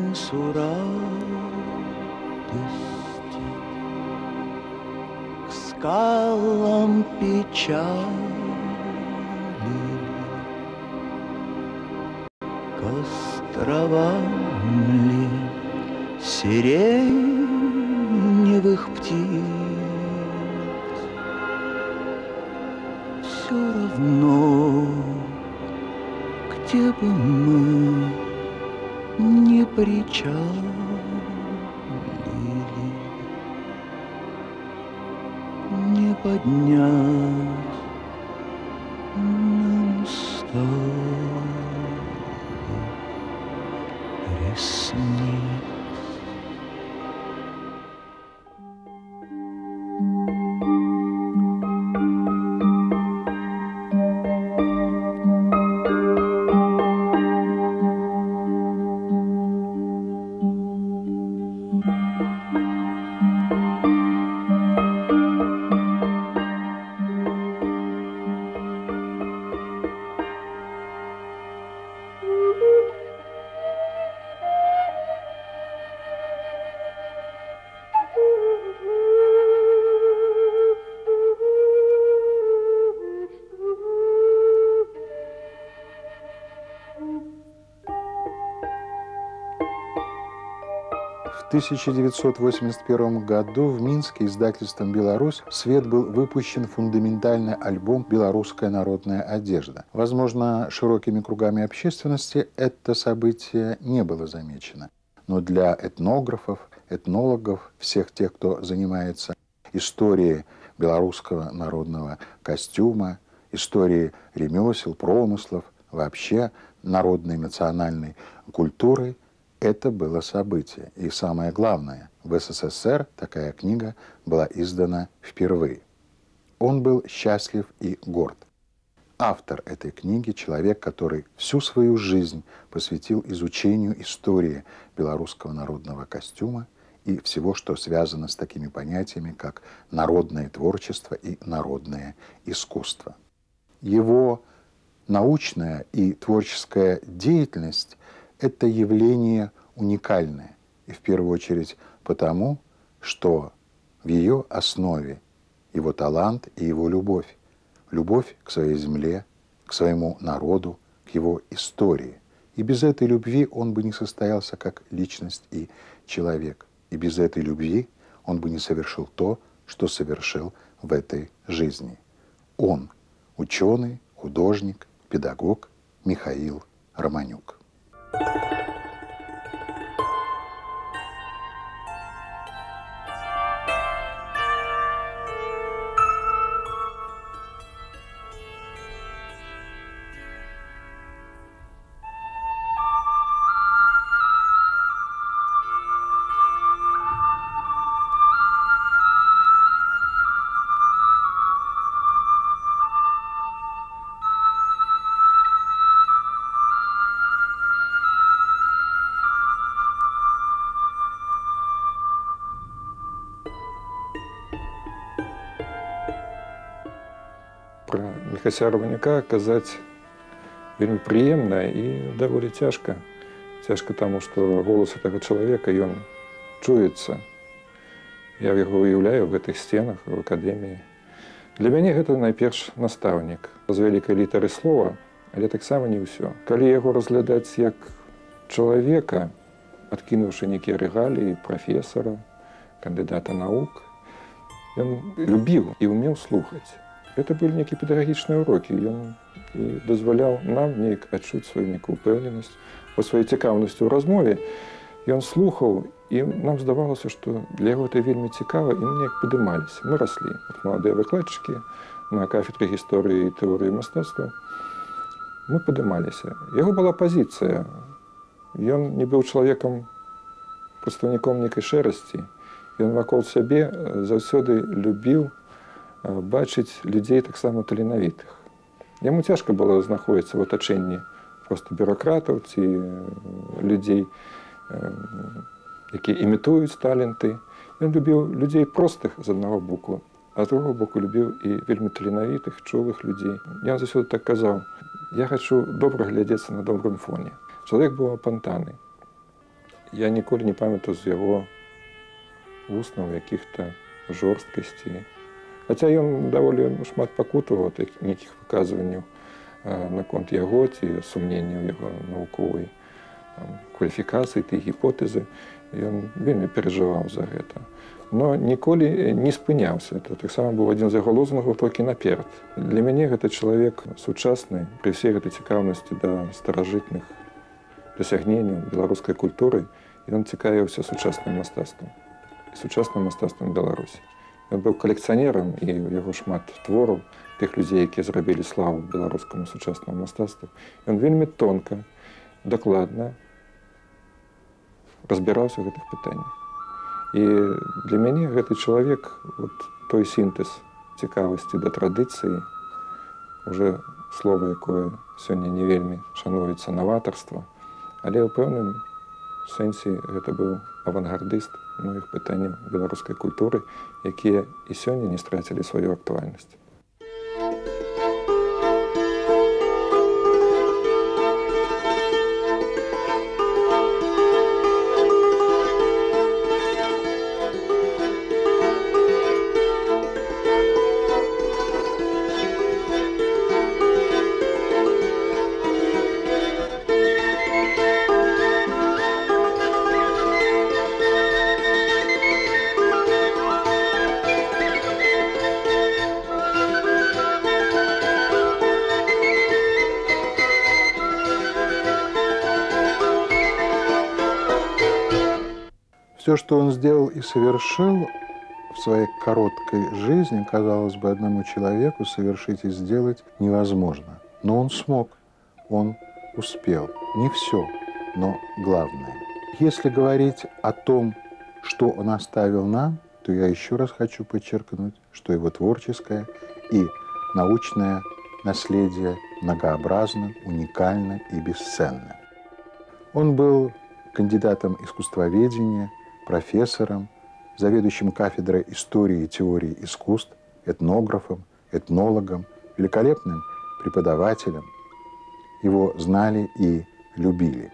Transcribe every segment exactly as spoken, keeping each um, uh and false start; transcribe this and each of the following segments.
несу радости, к скалам печали, к островам ли сиреневых птиц. Все равно, где бы мы не причалили, не поднять нам с тобой ресниц. В тысяча девятьсот восемьдесят первом году в Минске издательством «Беларусь» в свет был выпущен фундаментальный альбом «Белорусская народная одежда». Возможно, широкими кругами общественности это событие не было замечено. Но для этнографов, этнологов, всех тех, кто занимается историей белорусского народного костюма, историей ремесел, промыслов, вообще народной национальной культуры, это было событие. И самое главное, в СССР такая книга была издана впервые. Он был счастлив и горд. Автор этой книги – человек, который всю свою жизнь посвятил изучению истории белорусского народного костюма и всего, что связано с такими понятиями, как народное творчество и народное искусство. Его научная и творческая деятельность – это явление уникальное, и в первую очередь потому, что в ее основе его талант и его любовь. Любовь к своей земле, к своему народу, к его истории. И без этой любви он бы не состоялся как личность и человек. И без этой любви он бы не совершил то, что совершил в этой жизни. Он – ученый, художник, педагог Михаил Романюк. Про Міхася Романюка казаць вельмі прыемна і даволі цяжка. Цяжка таму, што голас гэтага чалавека, ён чуецца. Я яго уяўляю ў гэтых сценах, у акадэміі. Для мяне гэта найперш настаўнік з вялікай літары слова, але таксама не ўсё. Калі яго разглядаць як чалавека, адкінуўшы нейкія рэгаліі прафесара, кандыдата навук, ён любіў і ўмеў слухаць. Это былі нейкія педагагічныя урокі. Ён і дазваляў нам неяк адчуць сваю нейкую упэўненасць. Па сваёй цікаўнасці ў размове ён слухаў, і нам здавалася, што для яго гэта вельмі цікава, і мы неяк падымаліся. Мы раслі. Вот маладыя выкладчыкі на кафедры гісторыі і тэорыі мастацтва. Мы падымаліся. Яго была пазіцыя. Ён не быў чалавекам, прадстаўніком нейкай шэрасці. Ён вакол сябе заўсёды любіў бачыць людзей таксама таленавітых. Яму цяжка было знаходзіцца ў атачэнні проста бюракратаў ці людзей, якія імітуюць таленты. Ён любіў людзей простых з аднаго боку, а з другого боку любіў і вельмі таленавітых, чулых людзей. Ён заўсёды так казаў: я хачу добра глядзецца на добрым фоне. Чалавек быў апантаны. Я ніколі не памятаю з яго вуснаў якіх-то жорсткасцей. Хаця ён даволі шмат пакутаваў ад нейкіх выказванняў наконт яго ці сумненняў яго навуковай кваліфікацыі, ты гіпотэзы. Ён вельмі перажываў за гэта. Но ніколі не спыняўся. Это таксама быў адзін з яго лозунгаў толькі наперад. Для мяне гэта чалавек сучасны, пры ўсей гэтай цікаўнасці да старажытных дасягненняў беларускай культуры, ён цікавіўся сучасным мастацтвам і сучасным мастацтвам Беларусі. Ён быў калекцыянерам, і у яго шмат твораў тых людзей, якія зрабілі славу беларускаму сучаснаму мастацтву. Ён вельмі тонка, дакладна разбіраўся ў гэтых пытаннях. І для мяне гэты чалавек, вот, той сінтэз цікавасці да традыцыі, уже слова, якое сёння не вельмі шануецца, наватарства, але ў пэўным сэнсе гэта быў авангардыст многіх пытанняў беларускай культуры, якія і сёння не страцілі сваю актуальнасць. Все, что он сделал и совершил в своей короткой жизни, казалось бы, одному человеку совершить и сделать невозможно. Но он смог, он успел. Не все, но главное. Если говорить о том, что он оставил нам, то я еще раз хочу подчеркнуть, что его творческое и научное наследие многообразно, уникально и бесценно. Он был кандидатом искусствоведения, профессором, заведующим кафедрой истории и теории искусств, этнографом, этнологом, великолепным преподавателем. Его знали и любили.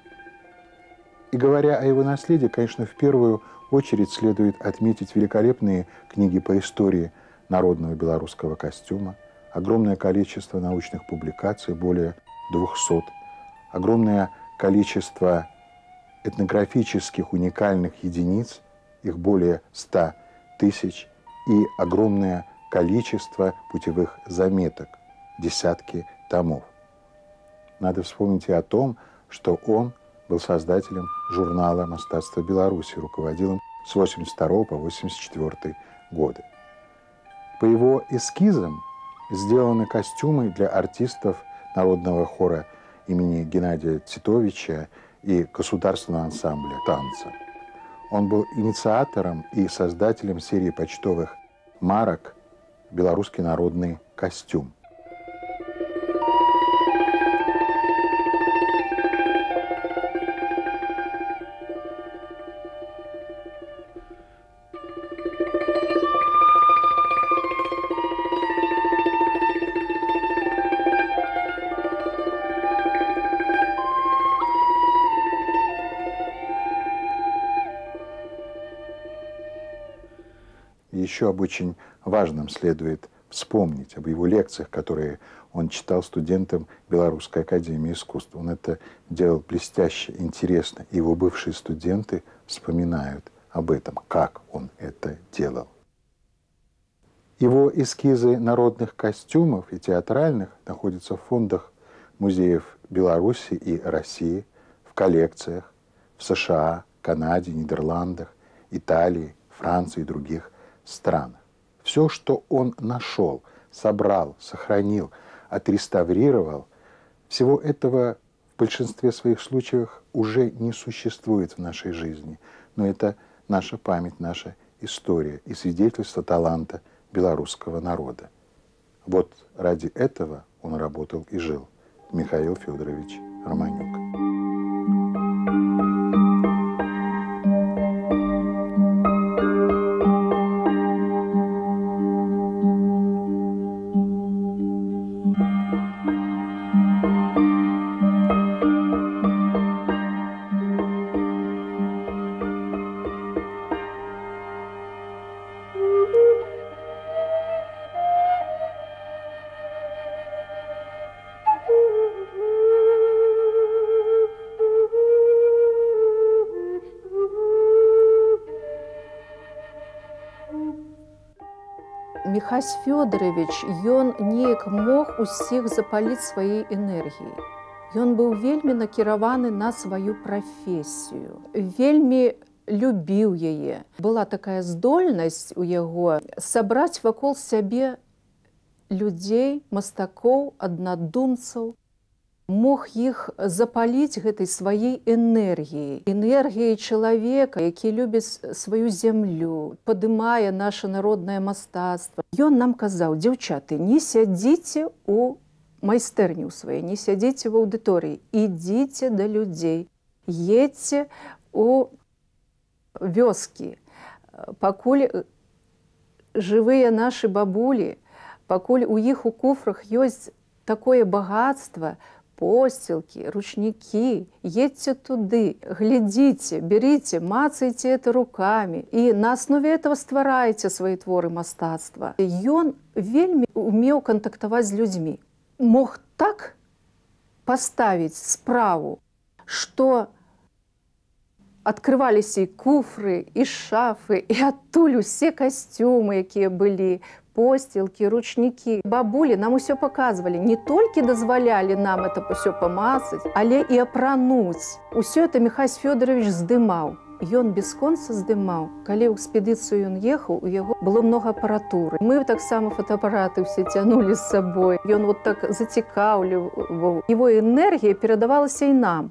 И говоря о его наследии, конечно, в первую очередь следует отметить великолепные книги по истории народного белорусского костюма, огромное количество научных публикаций, более двухсот, огромное количество этнографических уникальных единиц, их более ста тысяч, и огромное количество путевых заметок, десятки томов. Надо вспомнить и о том, что он был создателем журнала «Мастацтва Беларуси», руководил им с восемьдесят второго по восемьдесят четвёртый годы. По его эскизам сделаны костюмы для артистов народного хора имени Геннадия Титовича и государственного ансамбля танца. Он был инициатором и создателем серии почтовых марок «Белорусский народный костюм». Еще об очень важном следует вспомнить, об его лекциях, которые он читал студентам Белорусской академии искусств. Он это делал блестяще, интересно, и его бывшие студенты вспоминают об этом, как он это делал. Его эскизы народных костюмов и театральных находятся в фондах музеев Беларуси и России, в коллекциях в США, Канаде, Нидерландах, Италии, Франции и других странах. Все, что он нашел, собрал, сохранил, отреставрировал, всего этого в большинстве своих случаев уже не существует в нашей жизни. Но это наша память, наша история и свидетельство таланта белорусского народа. Вот ради этого он работал и жил. Михаил Федорович Романюк. Михась Фёдорович, ён неяк мог усіх запаліць сваёй энергіяй. Ён быў вельмі накіраваны на сваю прафесію, вельмі любіў яе. Была такая здольнасць у яго сабраць вакол сябе людзей, мастакоў, аднадумцаў, мог іх запаліць гэтай сваёй энергіяй, энергіяй чалавека, які любіць сваю зямлю, падымае наша народнае мастацтва. Ён нам казаў: дзяўчаты, не сядзіце у майстэрні ў сваёй, не сядзіце в аўдыторыі, ідзіце да людзей, едзьце у вёскі, пакуль жывыя нашы бабулі, пакуль у іх у куфрах ёсць такое багатства, посцілкі, ручнікі, едьце туды, глядзіце, беріце, мацайце это рукамі і на аснове этого стварайце свае творы мастацтва. Ён вельмі умеў кантактаваць з людзьмі. Мог так паставіць справу, што адкрываліся і куфры, і шафы, і адтуль усе касцюмы, якія былі, посцілкі, ручнікі. Бабулі нам усё паказвалі, не толькі дазвалялі нам это ўсё памацаць, але і апрануць. Усё это Михась Фёдорович здымаў. Ён бясконца здымаў. Калі ў экспедыцыю ён ехаў, у яго было многа апаратуры. Мы таксама фотоапараты ўсе цянулі з сабой. Ён вот так зацікаўліваў. Его энергія перадавалася і нам.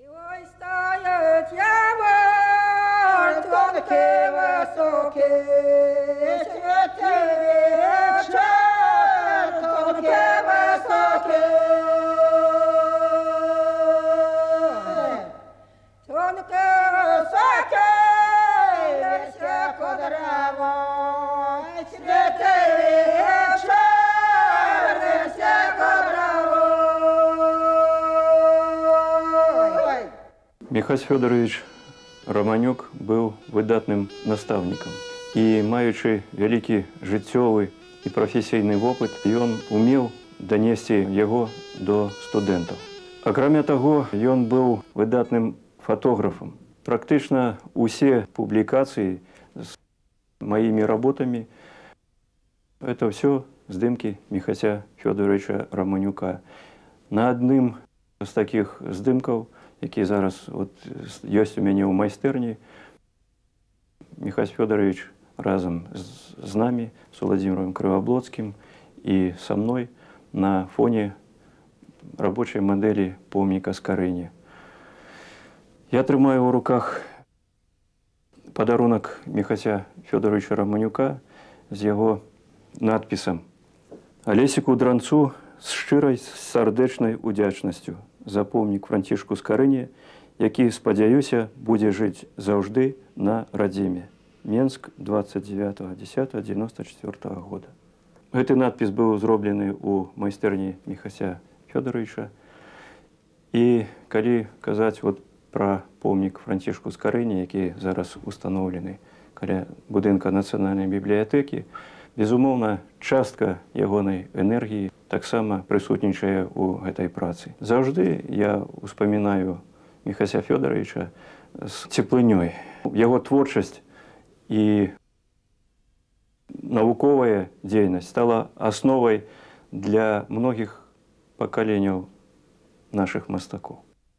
Михась Фёдорович Романюк быў выдатным настаўнікам. І маючы вялікі жыццёвы і прафесійны вопыт, ён умеў данесці яго до студэнтаў. Акрамя таго, ён быў выдатным фотографам. Практычна усе публікацыі з маімі работамі – это ўсё здымкі Михася Фёдоровича Романюка. На адным з такіх здымкаў, які зараз вот ёсць у мяне ў майстэрні, Михась Фёдорович разам з, з намі, з Владимиром Крываблоцкім і са мной на фоне рабочай мадэлі помніка Скарыне. Я трымаю ў руках падарунак Михася Фёдоровича Романюка з яго надпісам: «Алесіку Дранцу з шчырай сардэчнай удзячнасцю за помнік Францішку Скарыне, які, спадзяюся, будзе жыць заўжды на радзіме. Менск, двадцать девятого десятого девяносто четвёртого года». Гэты надпіс быў зроблены ў майстэрні Михася Фёдоровича. І калі казаць вот пра помнік Францішку Скарыне, які зараз установлены каля будынка Нацыянальнай бібліятэкі, безумоўна, частка ягонай энергіі таксама прысутнічае ў гэтай працы. Заўжды я успамінаю Михася Фёдоровича з цеплынёй. Яго творчасць і навуковая дзейнасць стала асновай для многіх пакаленняў нашых мастакоў.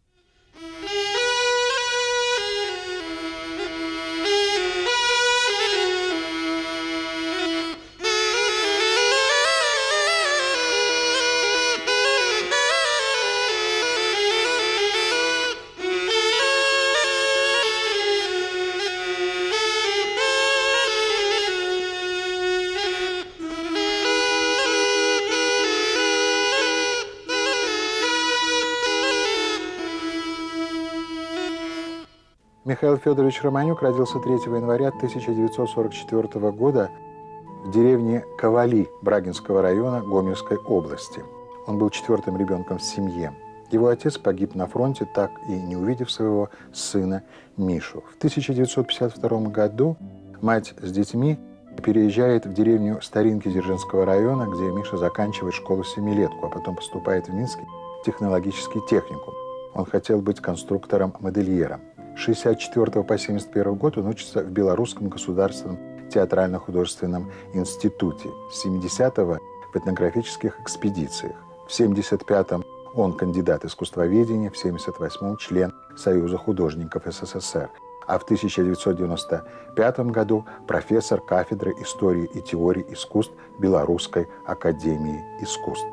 Михаил Фёдорович Романюк родился третьего января тысяча девятьсот сорок четвёртого года в деревне Ковали Брагинского района Гомельской области. Он был четвертым ребенком в семье. Его отец погиб на фронте, так и не увидев своего сына Мишу. В тысяча девятьсот пятьдесят втором году мать с детьми переезжает в деревню Старинки Дзержинского района, где Миша заканчивает школу-семилетку, а потом поступает в Минский технологический техникум. Он хотел быть конструктором-модельером. С шестьдесят четвёртого по семьдесят первый год он учится в Белорусском государственном театрально-художественном институте, с семидесятого в этнографических экспедициях. В семьдесят пятом он кандидат искусствоведения, в семьдесят восьмом член Союза художников СССР, а в тысяча девятьсот девяносто пятом году профессор кафедры истории и теории искусств Белорусской академии искусств.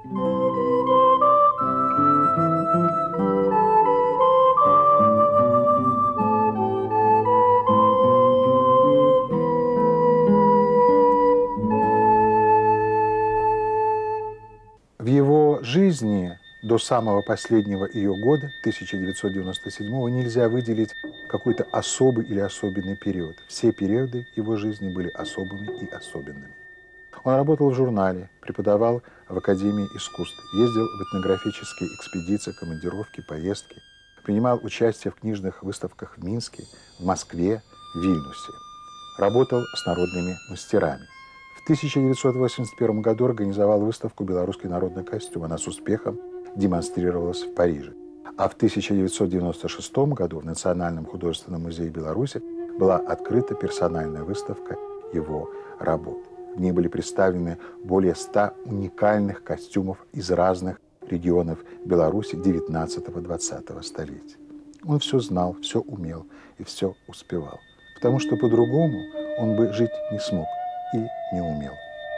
В его жизни до самого последнего ее года, тысяча девятьсот девяносто седьмого, нельзя выделить какой-то особый или особенный период. Все периоды его жизни были особыми и особенными. Он работал в журнале, преподавал в Академии искусств, ездил в этнографические экспедиции, командировки, поездки, принимал участие в книжных выставках в Минске, в Москве, в Вильнюсе. Работал с народными мастерами. В тысяча девятьсот восемьдесят первом году организовал выставку «Белорусский народный костюм». Она с успехом демонстрировалась в Париже. А в тысяча девятьсот девяносто шестом году в Национальном художественном музее Беларуси была открыта персональная выставка его работ. В ней были представлены более ста уникальных костюмов из разных регионов Беларуси девятнадцатого-двадцатого столетий. Он все знал, все умел и все успевал. Потому что по-другому он бы жить не смог и не умел.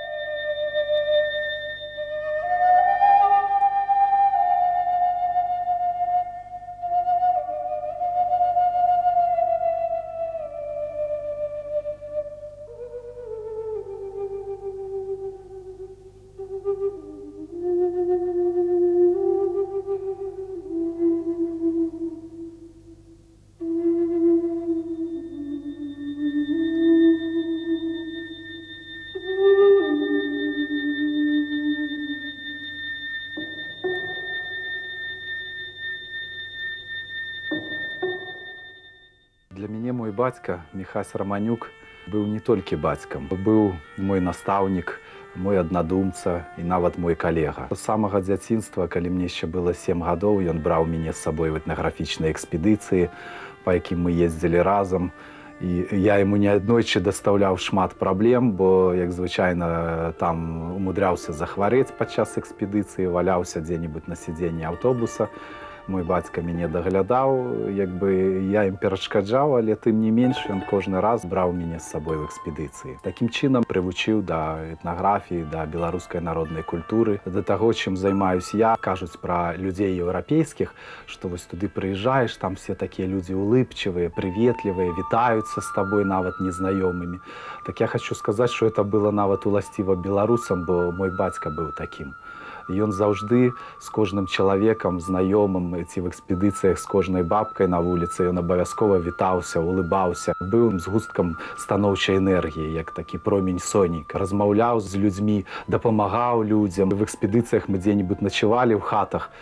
Для мяне мой бацька Міхась Раманюк быў не толькі бацькам, быў мой настаўнік, мой аднадумца і нават мой калега. З самага дзяцінства, калі мне яшчэ было сем гадоў, ён браў мяне з сабой в этнаграфічныя экспедыцыі, па якім мы ездзілі разам. І я яму неаднойчы дастаўляў шмат праблем, бо, як звычайна, там умудряўся захварэць падчас экспедыцыі, валяўся дзе-небудзь на сядзенні аўтобуса. Мой бацька мяне даглядаў, як бы я ім перашкаджаў, але тым не менш ён кожны раз браў мяне з сабой в экспедыцыі. Такім чынам прывучыў да этнаграфіі, да беларускай народнай культуры, да таго, чым займаюсь я. Кажуць пра людзей еўрапейскіх, што вось туды прыязджаеш, там все такія людзі улыбчывыя, прыветлівыя, вітаюцца з табой нават незнаёмымі. Так я хочу сказаць, што это было нават уласціва беларусам, бо мой бацька быў такім. Ён заўжды з кожным чалавекам, знаёмым, ці в экспедыцыях з кожнай бабкай на вуліцы, ён абавязкова вітаўся, улыбаўся. Быў згусткам станоўчай энергіі, як такі промень сонейка. Размаўляў з людзьмі, дапамагаў людзям. В экспедыцыях мы дзе-небудзь начавалі ў хатах.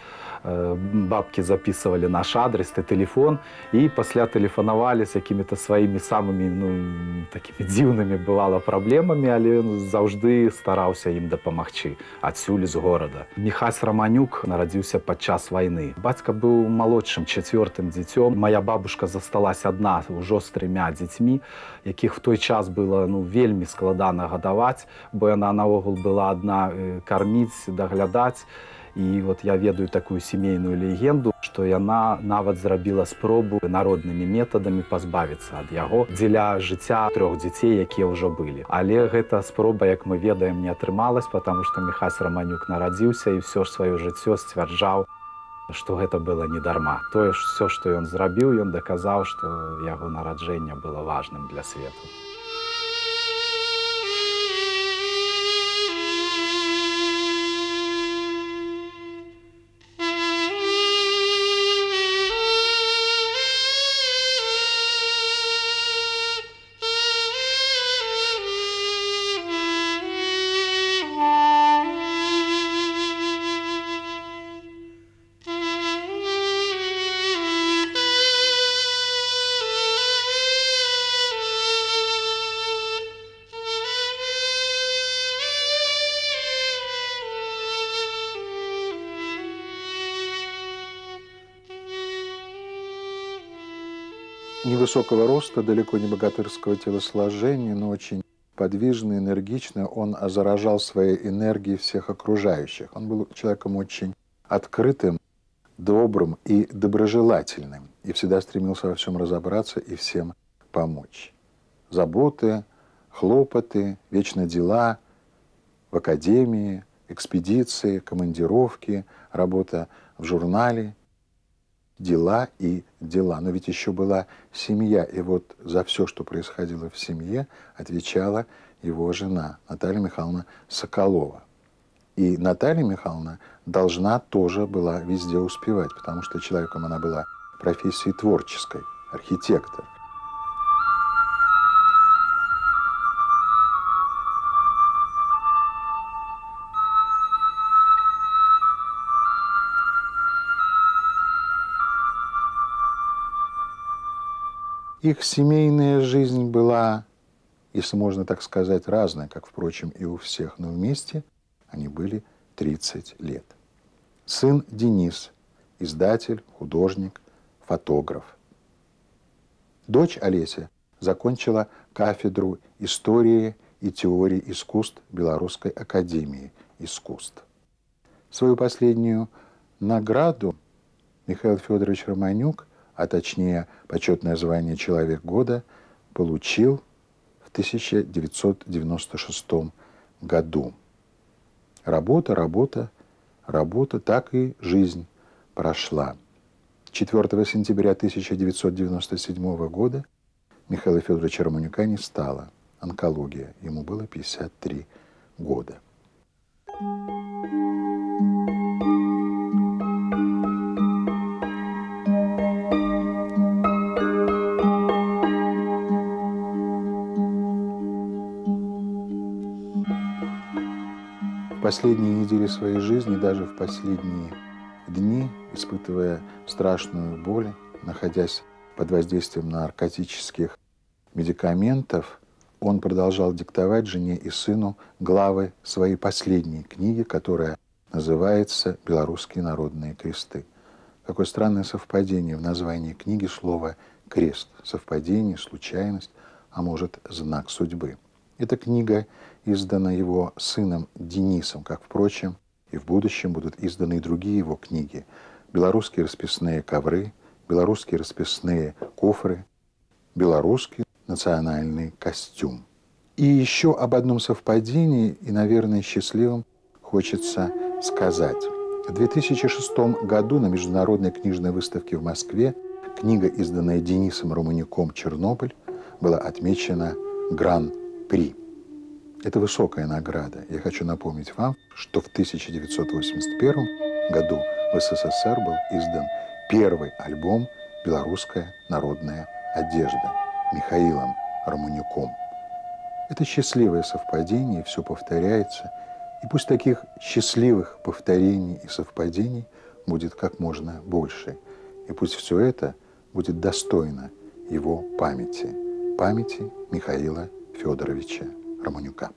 Бабкі записывали наш адрес и телефон, и пасля тэлефанавалі з якімі-то сваімі самымі, ну, такімі дзіўнымі бывала праблемамі, але заўжды стараўся ім дапамагчы адсюль з горада. Міхась Раманюк нарадзіўся падчас вайны. Бацька быў малодшым чацвёртым дзіцём. Моя бабушка засталась адна ўжо з трыма дзецьмі, якіх в той час было, ну, вельмі складана гадаваць, бо яна наогул была адна карміць, даглядаць. І вот я ведаю такую сямейную легенду, што яна нават зрабіла спробу народнымі метадамі пазбавіцца ад яго дзеля жыцця трох дзяцей, якія ўжо былі. Але гэта спроба, як мы ведаем, не атрымалась, потому што Міхась Раманюк нарадзіўся і ўсё ж сваё жыццё сцвярджаў, што гэта было не дарма. Тое ж ўсё, што ён зрабіў, ён даказаў, што яго нараджэнне было важным для свету. Невысокого роста, далеко не богатырского телосложения, но очень подвижный, энергичный. Он заражал своей энергией всех окружающих. Он был человеком очень открытым, добрым и доброжелательным. И всегда стремился во всем разобраться и всем помочь. Заботы, хлопоты, вечно дела в академии, экспедиции, командировки, работа в журнале, дела и дела. Но ведь еще была семья, и вот за все, что происходило в семье, отвечала его жена Наталья Михайловна Соколова. И Наталья Михайловна должна тоже была везде успевать, потому что человеком она была профессией творческой, архитектор. Их семейная жизнь была, если можно так сказать, разная, как, впрочем, и у всех, но вместе они были тридцать лет. Сын Денис, издатель, художник, фотограф. Дочь Олеся закончила кафедру истории и теории искусств Белорусской академии искусств. Свою последнюю награду Михаил Федорович Романюк, а точнее почетное звание «Человек года», получил в тысяча девятьсот девяносто шестом году. Работа, работа, работа, так и жизнь прошла. четвёртого сентября тысяча девятьсот девяносто седьмого года Михаила Федоровича Романюка не стало. Онкология. Ему было пятьдесят три года. В последние недели своей жизни, даже в последние дни, испытывая страшную боль, находясь под воздействием наркотических медикаментов, он продолжал диктовать жене и сыну главы своей последней книги, которая называется «Белорусские народные кресты». Какое странное совпадение в названии книги слово «крест». Совпадение, случайность, а может, знак судьбы. Эта книга издана его сыном Денисом, как, впрочем, и в будущем будут изданы и другие его книги. «Белорусские расписные ковры», «Белорусские расписные кофры», «Белорусский национальный костюм». И еще об одном совпадении, и, наверное, счастливом, хочется сказать. В две тысячи шестом году на международной книжной выставке в Москве книга, изданная Денисом Романюком «Чернобыль», была отмечена Гран-при. Это высокая награда. Я хочу напомнить вам, что в тысяча девятьсот восемьдесят первом году в СССР был издан первый альбом «Белорусская народная одежда» Михаилом Романюком. Это счастливое совпадение, все повторяется. И пусть таких счастливых повторений и совпадений будет как можно больше. И пусть все это будет достойно его памяти. Памяти Михаила Федоровича Романюка.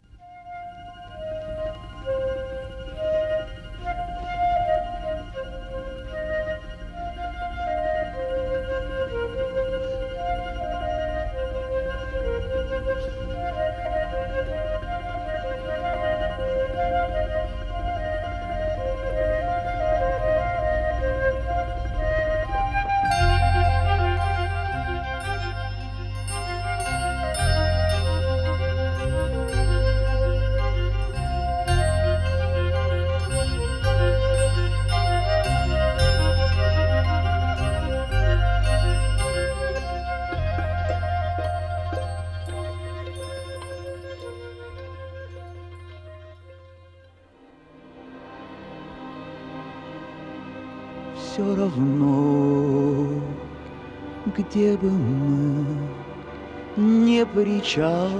Все равно, где бы мы не причалили,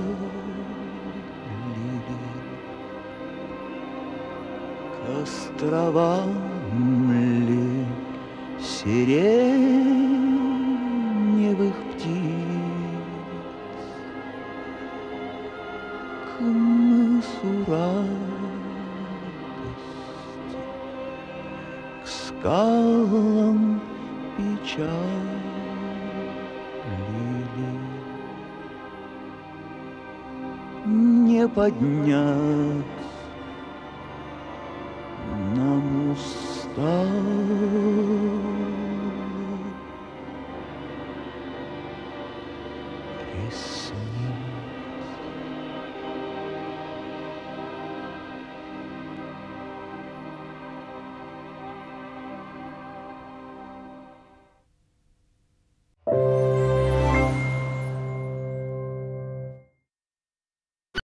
к островам ли сиреневых птиц, к мысу радости, к скалам печаль. поднять.